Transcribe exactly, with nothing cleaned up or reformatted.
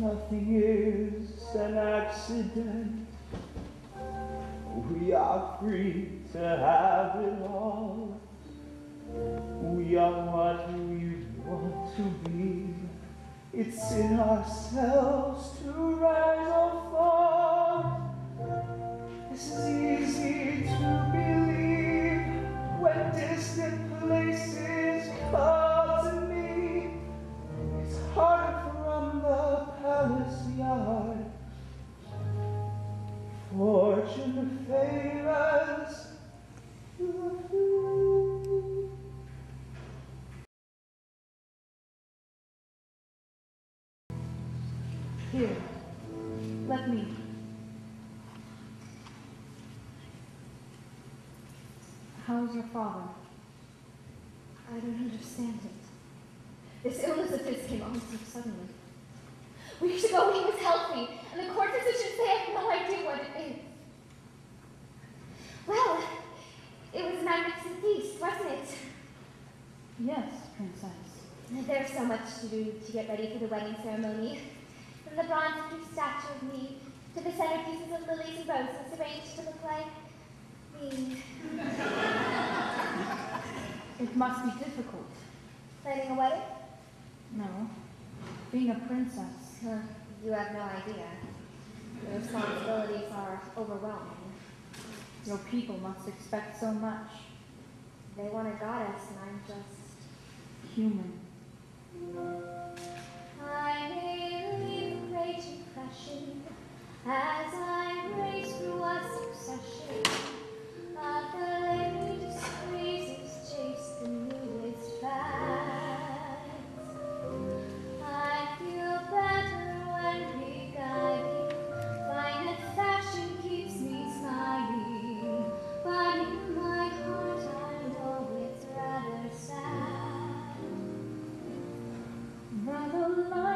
Nothing is an accident. We are free to have it all. We are what we want to be. It's in ourselves to rise or fall. This is easy to believe when distant places call to me. It's harder from the palace yard. Fortune favors the few. Here, let me. How's your father? I don't understand it. This illness of his came on so suddenly. Weeks ago he was healthy, and the court physicians say I have no idea what it is. Well, it was a magnificent feast, wasn't it? Yes, Princess. There's so much to do to get ready for the wedding ceremony. From the bronze statue of me to the centerpieces of lilies and roses arranged to look like me. It must be difficult. Planning a wedding? No. Being a princess. Huh, you have no idea. The responsibilities are overwhelming. Your people must expect so much. They want a goddess, and I'm just human. I may leave a great impression as I race through a succession of the latest crazes chase the newest fads. I feel better when re-guiding, find that fashion keeps me smiling, but in my heart I know it's rather sad. Rather like